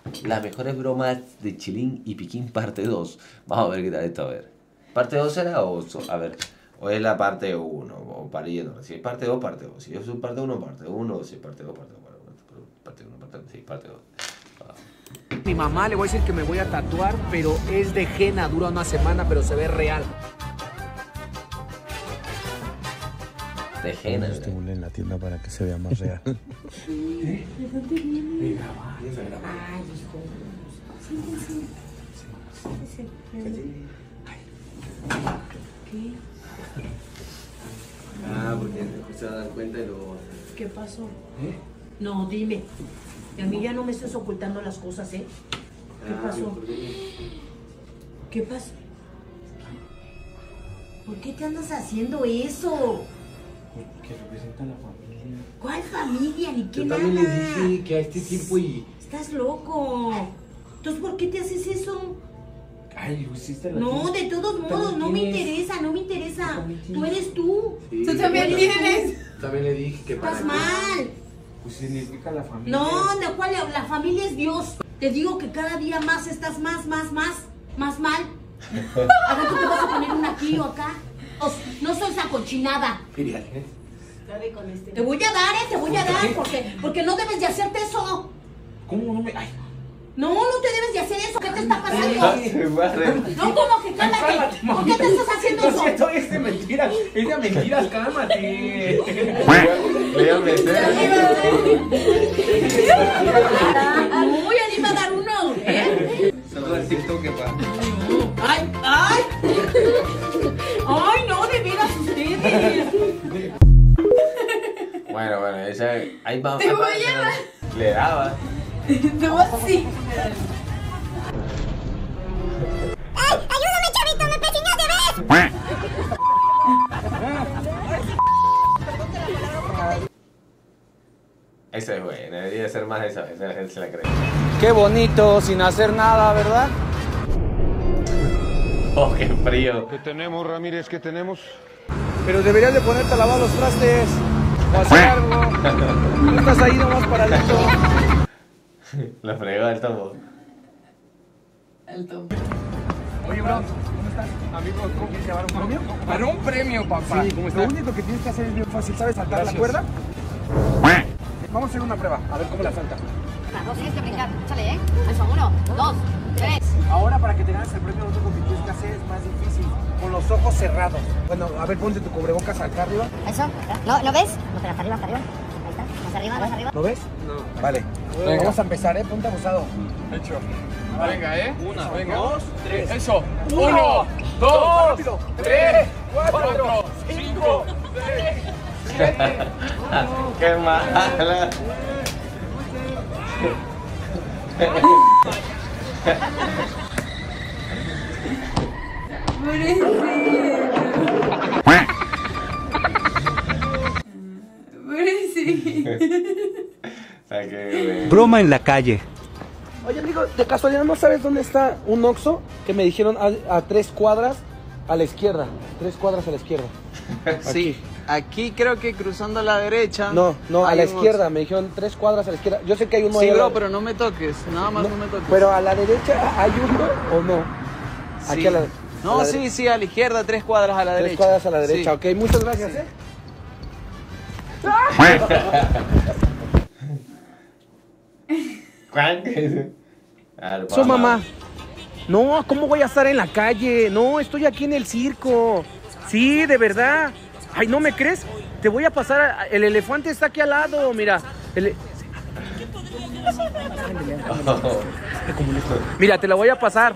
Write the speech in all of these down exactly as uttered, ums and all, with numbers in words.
Las mejores bromas de Chilín y Piquín parte dos. Vamos a ver qué tal esto, a ver. ¿Parte dos será o...? A ver, o es la parte uno, o pariendo. Si es parte dos, parte dos. Si es parte uno, parte uno. Si es parte dos, parte dos. Parte uno, parte dos. Sí, parte dos. Mi mamá le voy a decir que me voy a tatuar, pero es de henna, dura una semana, pero se ve real. De henna. Yo estimulé en la tienda para que se vea más real. ¿Eh? Me graba, me graba. Ay, hijo. Sí, sí, sí. ¿Qué? Ah, porque después se va a dar cuenta y lo... ¿Qué pasó? ¿Eh? No, dime. Y a mí ya no me estés ocultando las cosas, ¿eh? ¿Qué Ah, pasó? ¿por qué? ¿Qué pasó? ¿Por qué te andas haciendo eso? Porque representa a la familia. ¿Cuál familia? Ni qué Yo nada. también le dije que a este tiempo y... Estás loco. Entonces, ¿por qué te haces eso? Ay, lo hiciste la No, tía. de todos Tú modos, también no me tienes. interesa, no me interesa. también Tú tienes. eres tú. Sí, Tú también yo tienes. También le dije que para Estás qué. mal. Pues significa la familia. No, de cuál, la familia es Dios. Te digo que cada día más estás más, más, más, más mal. A ver, tú te vas a poner un aquí o acá. Os- No soy esa cochinada. Filial, ¿eh? Te voy a dar, eh, te voy a dar, porque, porque no debes de hacerte eso. ¿Cómo no me...? Ay, No, no te debes de hacer eso. ¿Qué te está pasando? Ay, No, como que cálmate. ¿Por qué te estás haciendo no, eso? si esto es de mentiras, es de mentiras, cálmate. Voy a meter. No, ya le iba a dar uno. ¿Eh? Saluda al TikTok, que pa. Ay, ay. Ay, no, de veras ustedes. Bueno, bueno, esa... Ahí va. Te voy a dar. Le daba. No, sí. ¡Ayúdame, chavito! ¡Me pechinas de vez! Esa es buena, debería ser más esa, esa la gente se la cree. Qué bonito, sin hacer nada, ¿verdad? Oh, qué frío. ¿Qué tenemos, Ramírez? ¿Qué tenemos? Pero deberías de ponerte a lavar los trastes o hacer algo. No estás ahí nomás paradito. Lo fregó el tomo. El tomo. Oye, bro, ¿cómo estás? Amigo, ¿cómo quieres llevar un premio? Para un premio, papá. Sí, ¿cómo Lo estás? único que tienes que hacer es bien fácil, ¿sabes saltar Gracias. la cuerda? Vamos a hacer una prueba, a ver cómo la salta. No tienes que brincar. Échale, ¿eh? Eso, uno, dos, tres. Ahora, para que te ganes el premio, lo único que tienes que hacer es más difícil, con los ojos cerrados. Bueno, a ver, ponte tu cubrebocas acá arriba. Eso. ¿Lo, ¿Lo ves? No, pero hasta arriba, hasta arriba. Ahí está. Más arriba, más arriba. ¿Lo ves? No. Vale. Venga. Vamos a empezar, ¿eh? Ponte abusado. Hecho. Venga, ¿eh? Una, venga. dos, tres. Eso. Uno, dos, rápido. tres, cuatro, cinco, seis, siete. Qué mala. Broma en la calle. Oye, amigo, de casualidad, ¿no sabes dónde está un Oxxo? Que me dijeron a, a tres cuadras a la izquierda. Tres cuadras a la izquierda. Sí, aquí creo que cruzando a la derecha. No, no, a hay la un izquierda. Me dijeron tres cuadras a la izquierda. Yo sé que hay uno Oxxo. Sí, ahí a la- bro, pero no me toques. Nada más no, No, me toques. Pero a la derecha, ¿hay uno o no? Aquí Sí. a la, a No, la sí, dere- sí, a la izquierda, tres cuadras a la Tres derecha. cuadras a la derecha, Sí. ok. Muchas gracias, ¿eh? Su mamá. No, ¿cómo voy a estar en la calle? No, estoy aquí en el circo. Sí, de verdad. Ay, ¿no me crees? Te voy a pasar. a- El elefante está aquí al lado, mira. El- Mira, te la voy a pasar.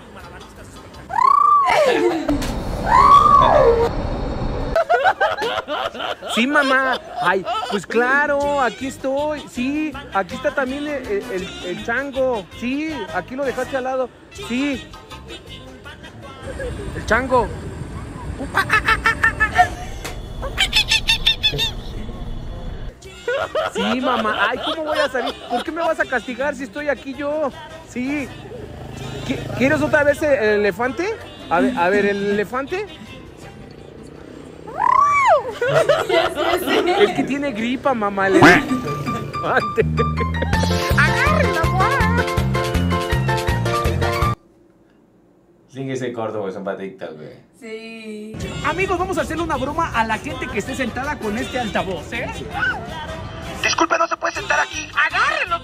Sí, mamá. Ay, pues claro, aquí estoy. Sí, aquí está también el, el- el chango. Sí, aquí lo dejaste al lado. Sí. El chango. Sí, mamá. Ay, ¿cómo voy a salir? ¿Por qué me vas a castigar si estoy aquí yo? Sí. ¿Qui- ¿Quieres otra vez el, el elefante? A ver, a ver, el elefante. Es que tiene gripa, mamá. El elefante. ¡Agárrenla, mamá! Tiene que ser corto porque son para TikTok, güey. Sí. Amigos, vamos a hacerle una broma a la gente que esté sentada con este altavoz, ¿eh? Disculpe, no se puede sentar aquí. ¡Agárrenlo!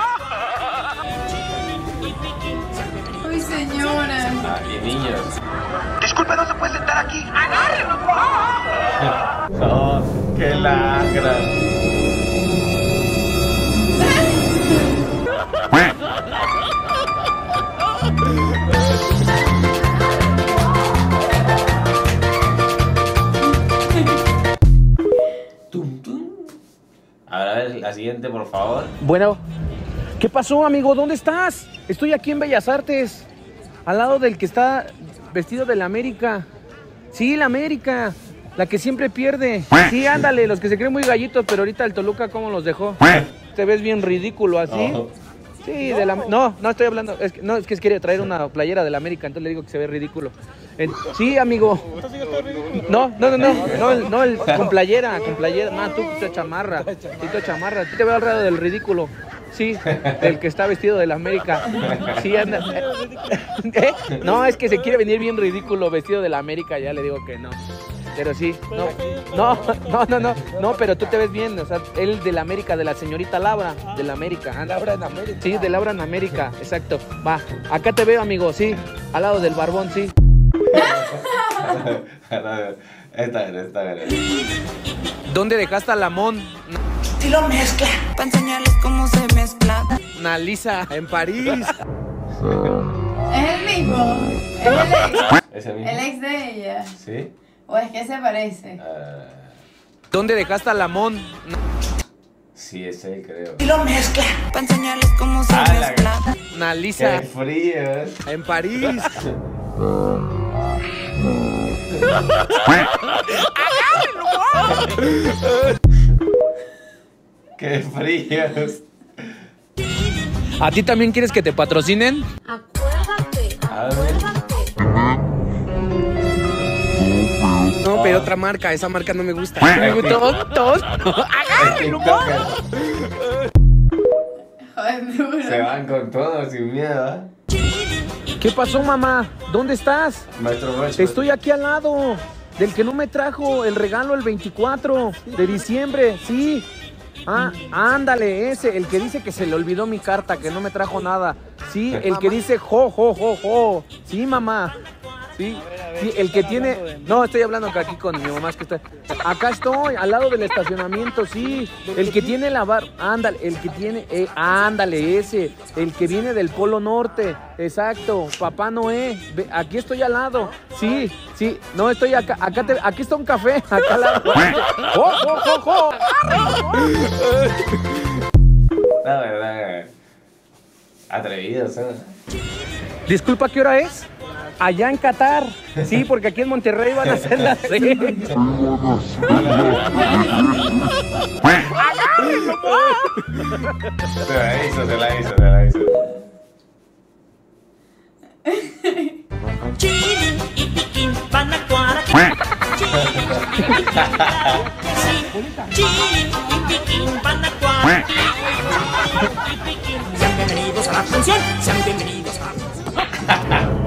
Uy, señora. Ah, y niños. Disculpe, no se puede sentar aquí. ¡Agárrenlo! No, qué lacra. Tum, tum. A ver, a ver, la siguiente, por favor. Bueno, ¿qué pasó, amigo? ¿Dónde estás? Estoy aquí en Bellas Artes, al lado del que está vestido de la América. Sí, la América, la que siempre pierde. Sí, ándale, los que se creen muy gallitos, pero ahorita el Toluca, ¿cómo los dejó? Te ves bien ridículo así. No. Sí, de la... No, no estoy hablando, es que, no, es que quería traer una playera de la América, entonces le digo que se ve ridículo. En- sí, amigo. No, no, no, no, no, el- no el, con playera, con playera. No, tú, tú chamarra, tú, tú chamarra. Sí te veo al lado del ridículo. Sí, del que está vestido de la América. Sí, anda. ¿Eh? No, es que se quiere venir bien ridículo vestido de la América, ya le digo que no. Pero sí, no, no, no, no, no, no, pero tú te ves bien, o sea, él de la América, de la señorita Laura, de la América. anda. Laura en América. Sí, de Laura en América, exacto. Va, acá te veo, amigo, sí, al lado del barbón, sí. Esta era, esta era. ¿Dónde dejaste a Lamón? Si lo mezcla. Para enseñarles cómo se mezcla. Nalisa, en París. Es el mismo. Es el ex. ¿Es el mismo? El ex de ella. ¿Sí? ¿O es que se parece? Ah, ¿Dónde dejaste a Lamón? sí, es él, creo. Si lo mezcla. Para enseñarles cómo se Ah, la- mezcla. Nalisa, ¡Qué frío! en París. ¡Qué frío! ¿A ti también quieres que te patrocinen? Acuérdate, A ver. No, pero otra marca, esa marca no me gusta. Me gustó, todos. ¡Agárrenlo! Joder, duro. Se van con todo, sin miedo, ¿eh? ¿Qué pasó, mamá? ¿Dónde estás? Maestro Roche. Estoy aquí al lado del que no me trajo el regalo el veinticuatro de diciembre, sí. Ah, ándale, ese, el que dice que se le olvidó mi carta, que no me trajo nada. Sí, el que dice jo, jo, jo, jo. Sí, mamá. Sí, sí, el que tiene... No, estoy hablando acá aquí con mi mamá, es que está... Acá estoy, al lado del estacionamiento, sí. El que tiene la bar... Ándale, el que tiene... eh, ándale, ese. El que viene del Polo Norte. Exacto, Papá Noé. Ve, aquí estoy al lado. Sí, sí. No, estoy acá. Acá te... Aquí está un café. Acá al lado. ¡Jo, jo, jo, jo! La verdad. Atrevidos, ¿eh? Disculpa, ¿qué hora es? Allá en Qatar. Sí, porque aquí en Monterrey van a hacer las seis. Se la hizo, se la hizo, se la hizo. Chilín y Piquín van a cuadrar. Chilín y Piquín van a cuadrar. Sean bienvenidos a la función. Sean bienvenidos a la función.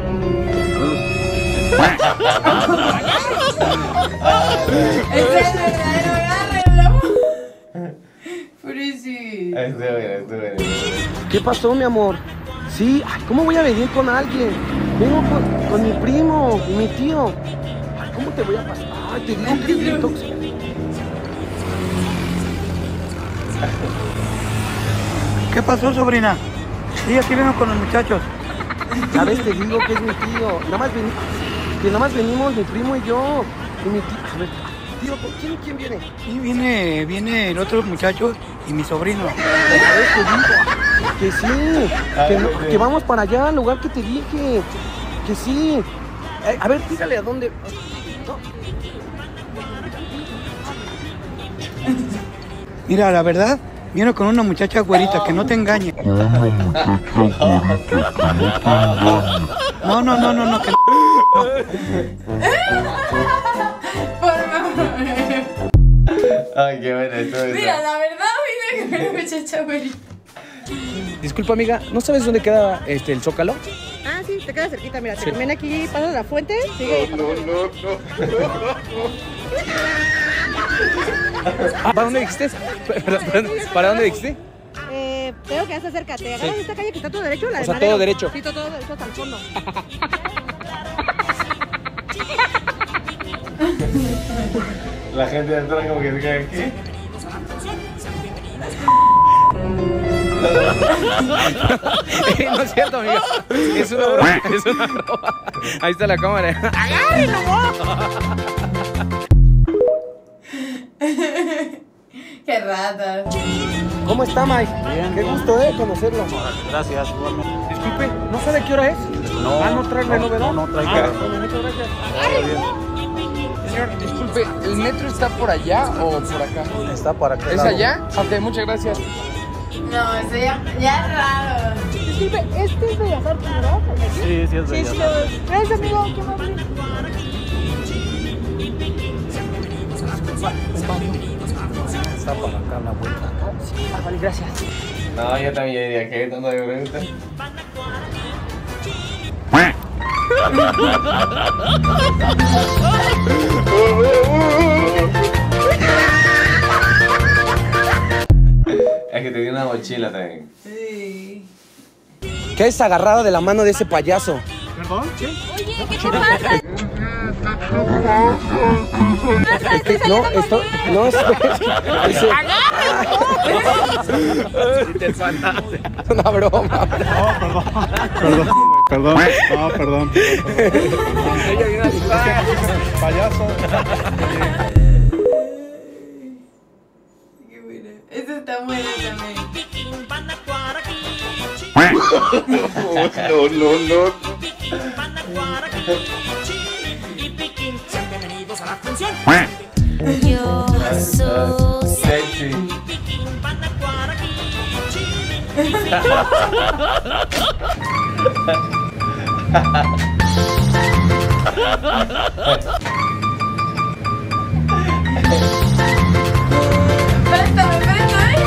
Ese es el verdadero agárrenlo. Pobrecito. Estuvo bien, estuvo bien. ¿Qué pasó, mi amor? Sí, ay, ¿cómo voy a venir con alguien? Vengo con, con mi primo y mi tío. Ay, ¿cómo te voy a pasar? Ay, te digo que es bien tóxico. ¿Qué pasó, sobrina? Sí, aquí vengo con los muchachos. ¿Sabes? Te digo que es mi tío. Nada más, veni- que nada más venimos mi primo y yo. Y mi tío. A ver, tío, ¿quién, quién viene? Sí, viene, viene el otro muchacho y mi sobrino. ¿Sabes? Te digo que sí. Que, no- que vamos para allá, al lugar que te dije. Que sí. Eh, a ver, dígale a dónde. Mira, la verdad, viene con una muchacha güerita, que no te engañe. No, no, no, no, no, que no. Por favor. Ay, qué bueno, estuvo bien. Mira, la verdad, vine con una muchacha güerita. Disculpa, amiga, ¿no sabes dónde queda este, el Zócalo? Ah, sí, te queda cerquita, mira, te conviene aquí, pasas la fuente, sigue. No, no, no, no. ¿Para dónde dijiste? ¿Para dónde dijiste? Eh, tengo que hacer cerca, te agarras sí. esta calle que está todo derecho, la o de sea, Madero. todo derecho. Sí, todo, todo derecho hasta el fondo. La gente de atrás como que se cae aquí. No es cierto, amigo. Es una broma, es una broma. Ahí está la cámara. ¡Agárrenlo! ¡Qué rata! ¿Cómo está, Mike? Bien. Qué gusto, eh, conocerlo. Gracias, igualmente. Disculpe, ¿no sabe qué hora es? No. Ah, ¿no trae el reloj? No, no trae ah, cara. Bueno, muchas gracias. Señor, disculpe, ¿el metro está por allá o por acá? Está para acá. ¿Es allá? Ok, muchas gracias. No, eso ya, ya es raro. Disculpe, ¿este es Bellas Artes, verdad? Sí, sí es Bellas Artes. Sí, gracias, amigo, qué amable. Está para acá la vuelta. Ah, vale, gracias. No, yo también diría que tanto de preguntas. Es que te dio una mochila también. Sí. ¿Qué es agarrada de la mano de ese payaso? ¿Perdón? ¿Qué? Oye, ¿qué te pasa? No, esto, no es... Es una broma. No, perdón. Perdón, perdón. No, perdón. Payaso. Qué bueno. Eso está bueno también. No, no, no. Bienvenidos a la función. Yo soy Sexy. Préstame, préstame.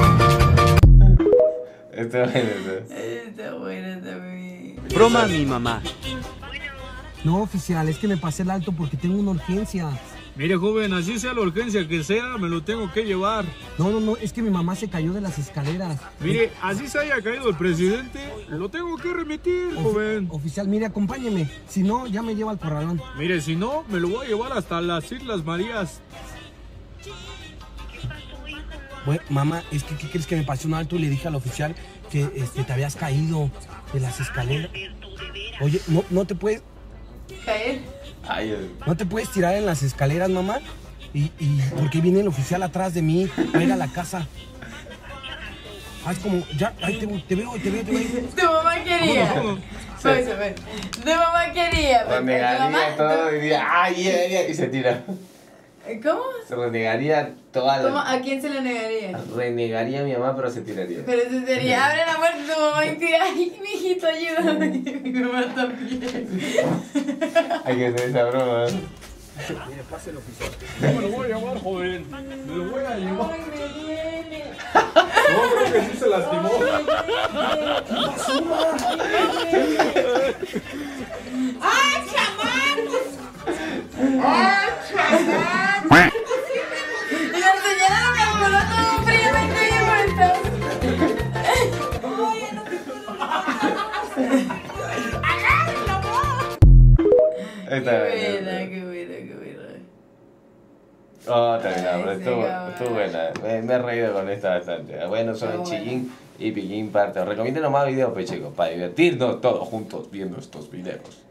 Está bueno. Está bueno también. Broma a mi mamá. No, oficial, es que me pasé el alto porque tengo una urgencia. Mire, joven, así sea la urgencia que sea, me lo tengo que llevar. No, no, no, es que mi mamá se cayó de las escaleras. Mire, así se haya caído el presidente, lo tengo que remitir, Ofi joven. Oficial, mire, acompáñeme. Si no, ya me lleva al corralón. Mire, si no, me lo voy a llevar hasta las Islas Marías. Bueno, mamá, es que, ¿qué crees que me pasó un alto? Y le dije al oficial que este, te habías caído de las escaleras. Oye, no, no te puedes... ¿Caer? Ay, ¿No te puedes tirar en las escaleras, mamá? Y, y porque viene el oficial atrás de mí a ir a la casa. Ah, es como, ya, ahí te, te veo, te veo, te veo. Tu mamá quería. Sí. Tu mamá quería. Renegaría todo y diría, ay, yeah, yeah, y se tira. ¿Cómo? Se renegaría toda ¿Cómo? la... ¿A quién se le negaría? Renegaría a mi mamá, pero se tiraría. Pero eso sería, abre la puerta de tu mamá y tira, ay, mijito, ayúdame. Mi mamá también. Hay que hacer esa broma. Mire, pase el oficial. No me lo voy a llevar, joven. Me lo voy a llevar. Ay, me duele. No, creo que sí se lastimó. ¡Ay, chamacos! ¡Ay, chamacos! Y la señora me acordó todo fríamente bien por estar. Está Qué bien. buena, qué buena, qué buena. Oh, está bien, pero Ay, estuvo, sí, estuvo buena. Me, me he reído con esta bastante. Bueno, son Está Chillín y Piquín parte. Os recomiendo más videos, pechecos, para divertirnos todos juntos viendo estos videos.